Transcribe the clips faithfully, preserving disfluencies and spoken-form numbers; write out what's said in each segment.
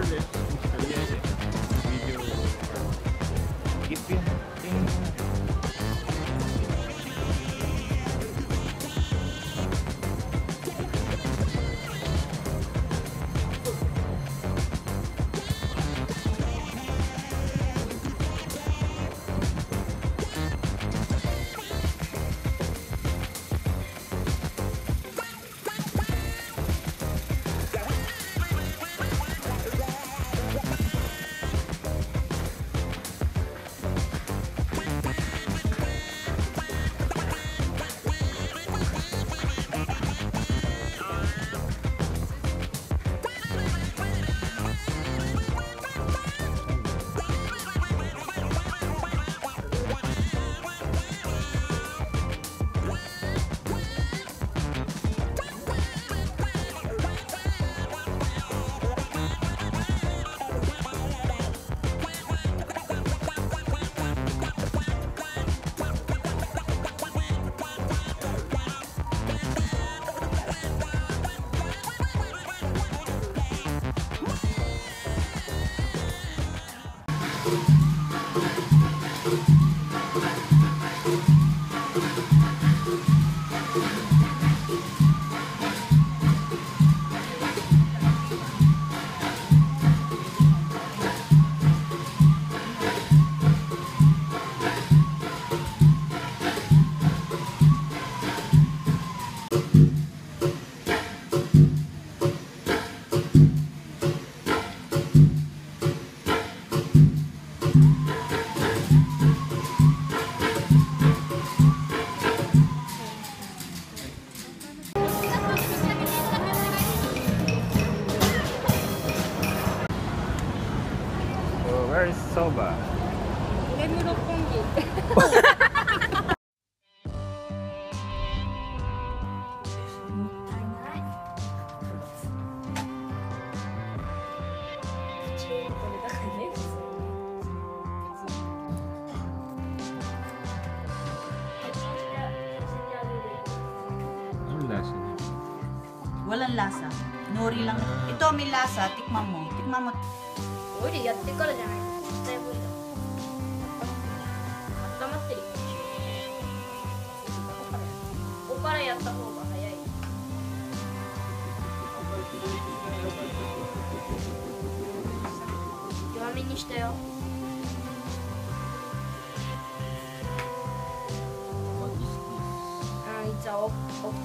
でとりあえずビデオを If you think where is soba? Lemu Roppongi. Anong lasa niya? Walang lasa. Nori lang. Ito may lasa. Tikman mo. Tikman mo. オイルやってからじゃないと絶対無理だ。温まってる。ここからやった方が早い。弱めにしたよ。あ、いつはお、お。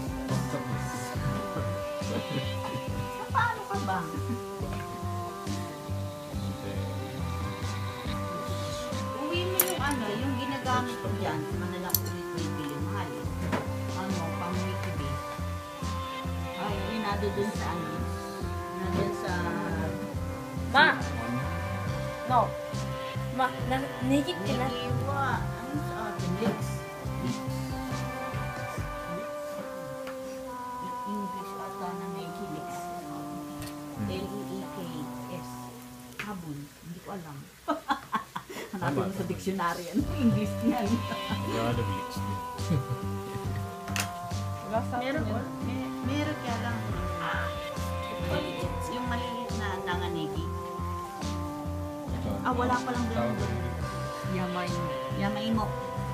Paano ka ba? Uwi mo yung ano, yung ginagamit ko dyan, manalang ulit-ulit mahal. Ano, pang wiki. Ay, inado dun sa ano, nandun sa... Ma! No! Ma, na, nigit ka na. Nigiwa. Ano sa atin? Leeks. English ata na may leeks. L E E K S. Habon. Hindi ko alam. Hanapin mo sa dictionary. Ano English yan? Wala bleach din. Meron ko. May, meron kaya lang. Yung maliliit na nanganegi. Ah, wala pa lang doon. Yamaimo. Yamaimo.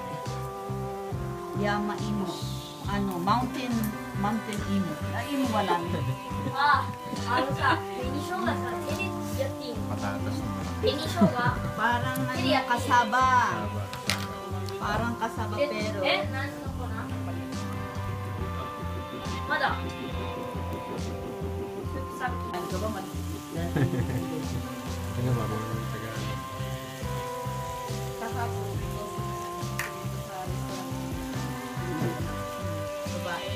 Yamaimo. Ano, mountain, mountain imo. Na imo wala na. Ah, ano sa, benishoga sa, ini yatin. Patatas naman. Benishoga? Parang ano, kasaba. Parang kasaba pero. Eh, nano ko na? Mada. Ano ka ba mag-isip na? Ano ba? Marunong Tagalog. Kahapon ko sa restaurant. Babae.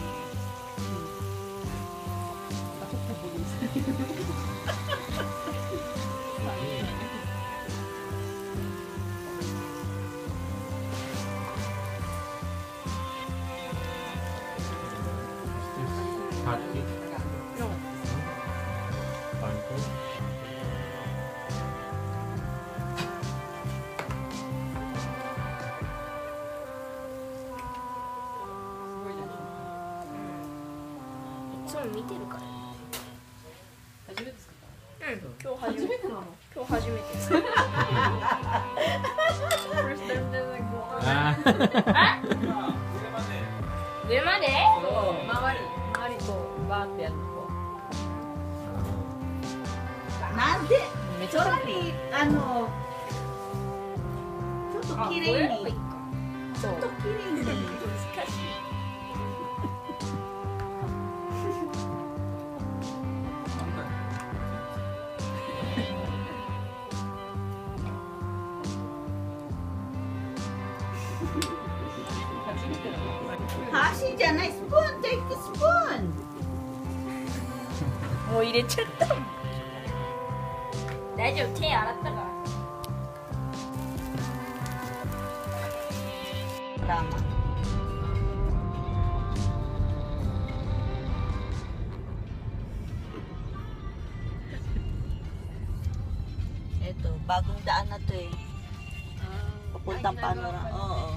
Takot na pulis. Hot cake? No. Pancake? Iつも見てるから。初めてですか？うん、今日今日初めてなの？今日初めて。First time to like go on. あ上まで？ そう周り周りこうバーってやるとなんでめっちそゃれにあのちょっと綺麗にそうちょっと綺麗に難しい。 箸じゃないスプーン、テイクスプーン。 もう入れちゃった大丈夫、手洗ったから。 ラーマIto, bagong daan na to eh. Papuntang panorama. Oo.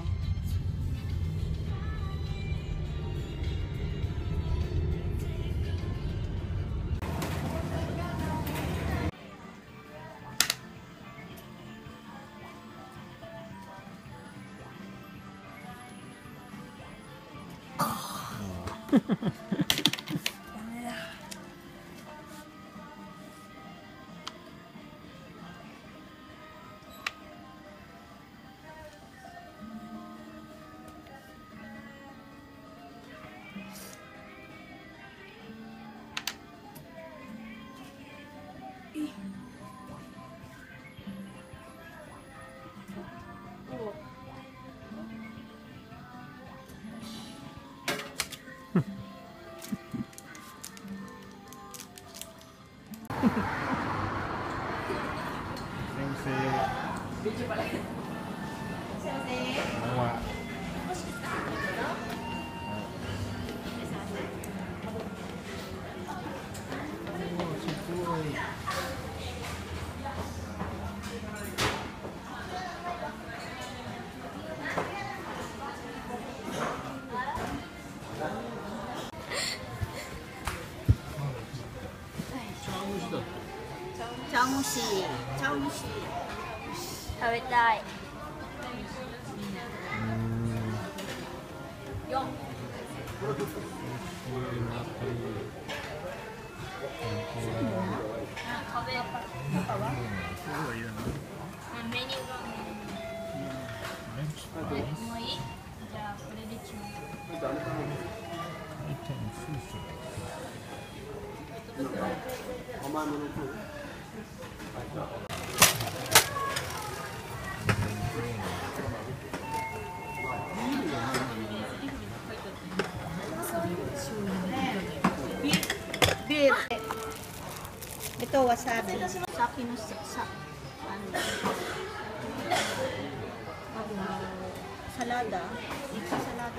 video pala Nawa. Oh, sugoi. Chamushi. Chamushi. 食べたい。よっ。食べよう。メニューがもういい？じゃあこれで決める。 Beef. Ito wasabi. Saki no sa, sa ano? Salada. Ito salada.